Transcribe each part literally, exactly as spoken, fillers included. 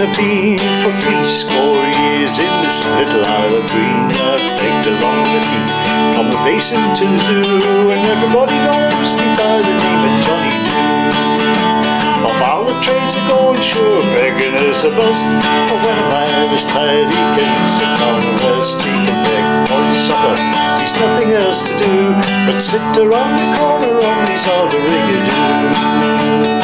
have been for three score years in this little isle of green. I've begged along the feet from the basin to the zoo, and everybody knows me by the name of Johnny Two. Of all the trades are going, sure, begging is the best. But when a man is tired, he can sit down and rest. He can beg for his supper, he's nothing else to do but sit around the corner on his all the rig-a-doo.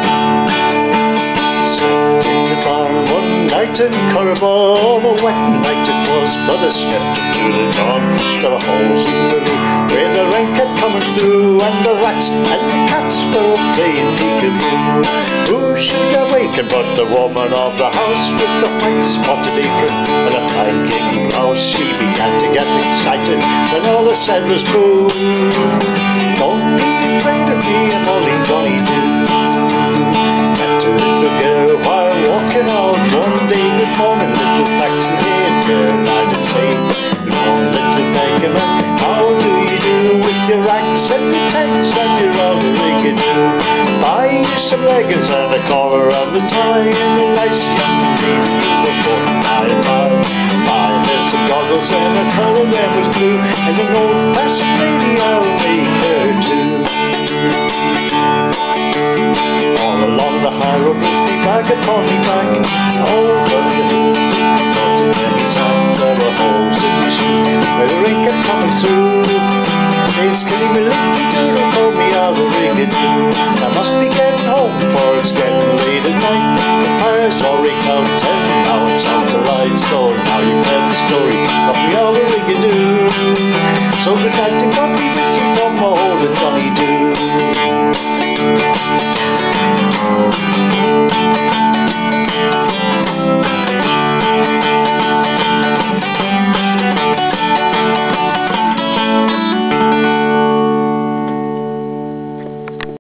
Sat in the barn one night in Corrigal, on a wet night it was, mother stepped into the dawn. There were holes in the roof where the rain kept coming through, and the rats and the cats were up playing peek-a-boo. Who should awaken but the woman of the house, with the white spotted apron and a fine gingham blouse? She began to get excited when all I said was boo. Don't be afraid of me, I'm only Johnny Two. Met a little girl while walking out one day. Good morning, little Faxon here, girl, I did say. Good morning, little Beggerman, how do you do? With your rags and your tags and your other rig-a-doo. Buy you some leggings and a collar and a tie, and a nice young lady with a book by and by. Buy her some goggles and a collar that was blue, and an old-fashioned lady I'll make her too. All along the high road with me bag upon me back,